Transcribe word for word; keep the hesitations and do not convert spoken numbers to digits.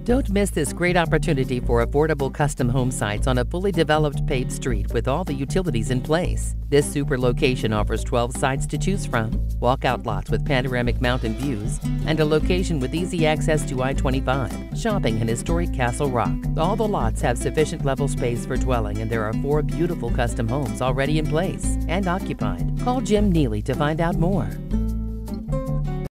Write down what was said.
Don't miss this great opportunity for affordable custom home sites on a fully developed paved street with all the utilities in place. This super location offers twelve sites to choose from, walkout lots with panoramic mountain views, and a location with easy access to I twenty-five, shopping, and historic Castle Rock. All the lots have sufficient level space for dwelling, and there are four beautiful custom homes already in place and occupied. Call Jim Neely to find out more.